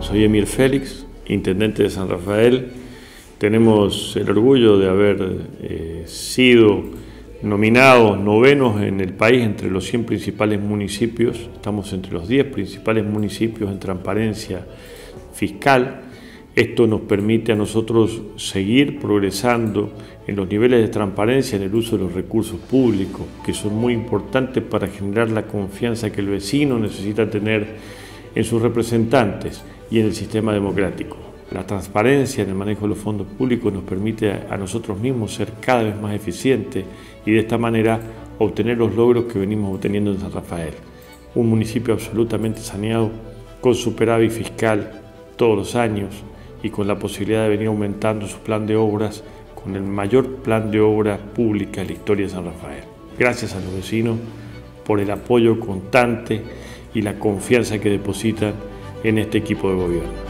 Soy Emir Félix, intendente de San Rafael. Tenemos el orgullo de haber sido nominados novenos en el país entre los 100 principales municipios. Estamos entre los 10 principales municipios en transparencia fiscal. Esto nos permite a nosotros seguir progresando en los niveles de transparencia en el uso de los recursos públicos, que son muy importantes para generar la confianza que el vecino necesita tener en sus representantes y en el sistema democrático. La transparencia en el manejo de los fondos públicos nos permite a nosotros mismos ser cada vez más eficientes y de esta manera obtener los logros que venimos obteniendo en San Rafael. Un municipio absolutamente saneado, con superávit fiscal todos los años y con la posibilidad de venir aumentando su plan de obras, con el mayor plan de obra pública en la historia de San Rafael. Gracias a los vecinos por el apoyo constante y la confianza que depositan en este equipo de gobierno.